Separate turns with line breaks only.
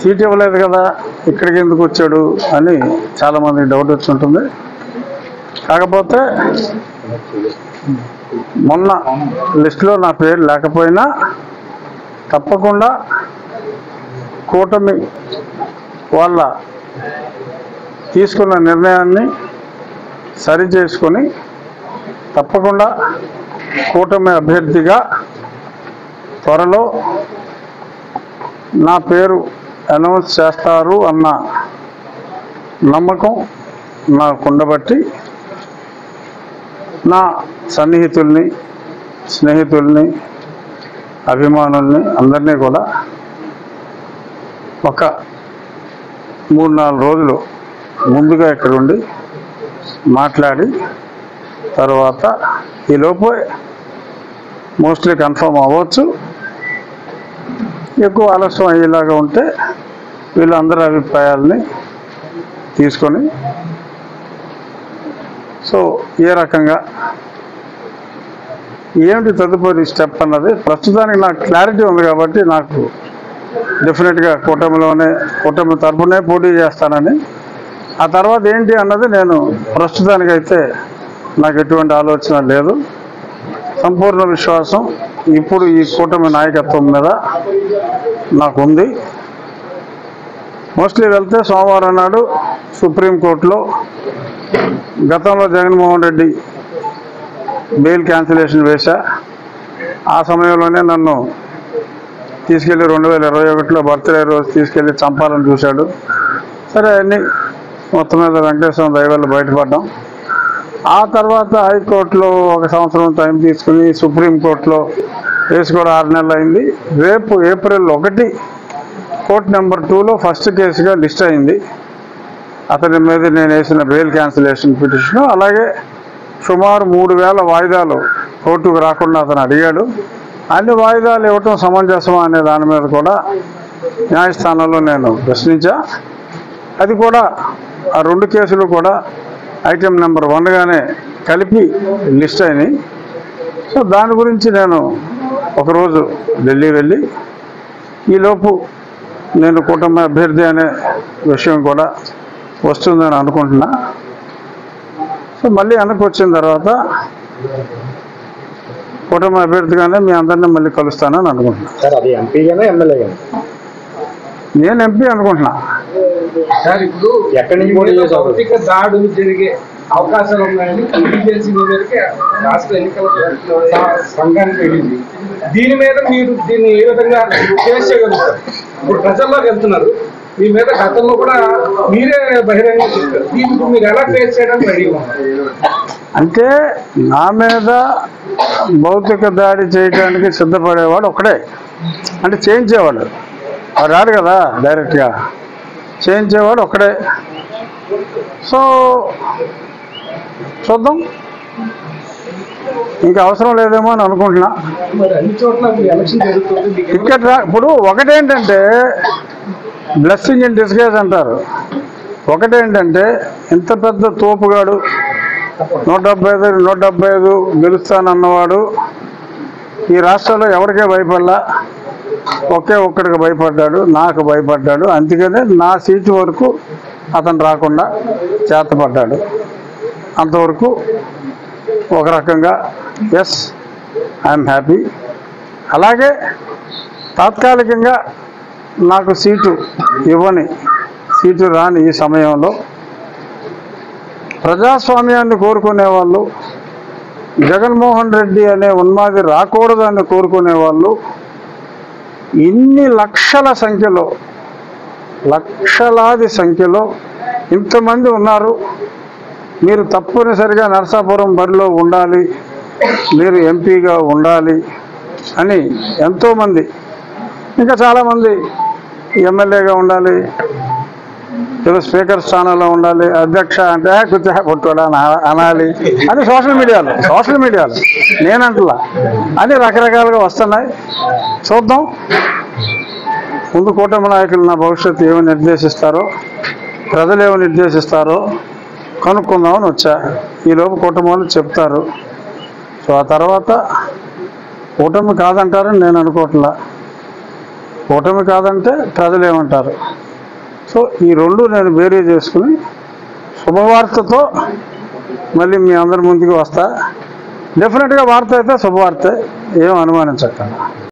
Seat ఇవ్వలేదు కదా ఇక్కడికి ఎందుకు వచ్చాడు అని చాలామందికి డౌట్ వచ్చి ఉంటుంది. కాకపోతే మొన్న లిస్టులో నా పేరు లేకపోయినా తప్పకుండా కూటమి వాళ్ళ తీసుకున్న నిర్ణయాన్ని సరి చేసుకొని తప్పకుండా కూటమి అభ్యర్థిగా త్వరలో నా పేరు అనౌన్స్ చేస్తారు అన్న నమ్మకం నాకుండబట్టి నా సన్నిహితుల్ని, స్నేహితుల్ని, అభిమానుల్ని అందరినీ కూడా ఒక 3-4 రోజులు ముందుగా ఇక్కడ ఉండి మాట్లాడి తర్వాత ఈలోపు మోస్ట్లీ కన్ఫర్మ్ అవ్వచ్చు. ఎక్కువ ఆలస్యం అయ్యేలాగా ఉంటే వీళ్ళందరి అభిప్రాయాలని తీసుకొని సో ఏ రకంగా ఏమిటి తదుపరి స్టెప్ అన్నది ప్రస్తుతానికి నాకు క్లారిటీ ఉంది కాబట్టి నాకు డెఫినెట్గా కూటమి తరఫునే పోటీ చేస్తానని, ఆ తర్వాత ఏంటి అన్నది నేను ప్రస్తుతానికైతే నాకు ఎటువంటి ఆలోచన లేదు. సంపూర్ణ విశ్వాసం ఇప్పుడు ఈ కూటమి నాయకత్వం మీద నాకుంది. మోస్ట్లీ వెళ్తే సోమవారం నాడు సుప్రీంకోర్టులో గతంలో జగన్మోహన్ రెడ్డి బెయిల్ క్యాన్సిలేషన్ వేశా. ఆ సమయంలోనే నన్ను తీసుకెళ్ళి 2021లో బర్త్డే రోజు తీసుకెళ్ళి చంపాలని చూశాడు. సరే అన్నీ మొత్తం మీద వెంకటేశ్వర దయ వల్ల బయటపడ్డాం. ఆ తర్వాత హైకోర్టులో 1 సంవత్సరం టైం తీసుకుని సుప్రీంకోర్టులో కేసు కూడా 6 నెలలు అయింది. రేపు ఏప్రిల్ 1 కోర్టు నెంబర్ 2లో ఫస్ట్ కేసుగా లిస్ట్ అయింది. అతని మీద నేను వేసిన బెయిల్ క్యాన్సిలేషన్ పిటిషను. అలాగే సుమారు 3000 వాయిదాలు కోర్టుకు రాకుండా అతను అడిగాడు. అన్ని వాయిదాలు ఇవ్వటం సమంజసమా అనే దాని మీద కూడా న్యాయస్థానంలో నేను ప్రశ్నించా. అది కూడా ఆ 2 కేసులు కూడా ఐటెం నెంబర్ 1గానే కలిపి లిస్ట్ అయినాయి. సో దాని గురించి నేను ఒకరోజు ఢిల్లీ వెళ్ళి ఈలోపు నేను కూటమి అభ్యర్థి అనే విషయం కూడా వస్తుందని అనుకుంటున్నా. సో మళ్ళీ వెనక్కి వచ్చిన తర్వాత కూటమి అభ్యర్థిగానే మీ అందరినీ మళ్ళీ కలుస్తానని అనుకుంటున్నా.
సార్ అది ఎంపీగానే ఎమ్మెల్యేగానే?
నేను ఎంపీ అనుకుంటున్నా.
సార్ ఇప్పుడు
ఎక్కడి నుంచి
భౌతిక దాడులు జరిగే అవకాశాలు ఉన్నాయని ఇంటెలిజెన్స్ మీదకి రాష్ట్ర ఎన్నికల సంఘానికి వెళ్ళింది. దీని మీద మీరు దీన్ని ఏ విధంగా ఫేస్ చేయగలుగుతారు? ఇప్పుడు ప్రజల్లోకి వెళ్తున్నారు, మీ మీద గతంలో కూడా మీరే బహిరంగంగా చెప్తారు. దీనికి మీరు ఎలా ఫేస్ చేయడానికి రెడీగా ఉన్నారు?
అంటే నా మీద భౌతిక దాడి చేయడానికి సిద్ధపడేవాడు ఒకడే, అంటే చేయించేవాడు. వాడు రాడు కదా డైరెక్ట్గా, చేయించేవాడు ఒకడే. సో చూద్దాం, ఇంకా అవసరం లేదేమో అని అనుకుంటున్నా.
మరి అన్ని చోట్ల ఎలక్షన్ జరుగుతుంది.
టికెట్ ఇప్పుడు ఒకటేంటంటే బ్లెస్సింగ్ ఇన్ డిస్గైజ్ అంటారు. ఒకటేంటంటే ఇంత పెద్ద తోపుగాడు 175 గెలుస్తానన్నవాడు ఈ రాష్ట్రంలో ఎవరికే భయపడలా, ఒక్కడికి భయపడ్డాడు, నాకు భయపడ్డాడు. అందుకనే నా సీటు వరకు అతను రాకుండా చేతపడ్డాడు. అంతవరకు ఒక రకంగా ఎస్ ఐఎమ్ హ్యాపీ. అలాగే తాత్కాలికంగా నాకు సీటు రాని ఈ సమయంలో ప్రజాస్వామ్యాన్ని కోరుకునే వాళ్ళు, జగన్మోహన్ రెడ్డి అనే ఉన్మాది రాకూడదని కోరుకునే వాళ్ళు ఇన్ని లక్షలాది సంఖ్యలో ఇంతమంది ఉన్నారు. మీరు తప్పనిసరిగా నరసాపురం బరిలో ఉండాలి, మీరు ఎంపీగా ఉండాలి అని ఎంతోమంది, ఇంకా చాలామంది ఎమ్మెల్యేగా ఉండాలి, ఏదో స్పీకర్ స్థానంలో ఉండాలి, అధ్యక్ష అంటే కొట్టుకోడా అనాలి అని సోషల్ మీడియాలో నేనంటలా అని రకరకాలుగా వస్తున్నాయి. చూద్దాం ముందు కూటమి నాయకులు నా భవిష్యత్తు ఏమి నిర్దేశిస్తారో, ప్రజలు ఏమి నిర్దేశిస్తారో కనుక్కుందామని వచ్చా. ఈలోపు కూటమి వాళ్ళు చెప్తారు. సో ఆ తర్వాత కూటమి కాదంటారని నేను అనుకోవట్లా. కూటమి కాదంటే ప్రజలు ఏమంటారు. సో ఈ రెండు నేను బేరీ చేసుకుని శుభవార్తతో మళ్ళీ మీ అందరి ముందుకు వస్తా. డెఫినెట్గా వార్త అయితే శుభవార్తే, ఏం అనుమానించక్కర్లేదు.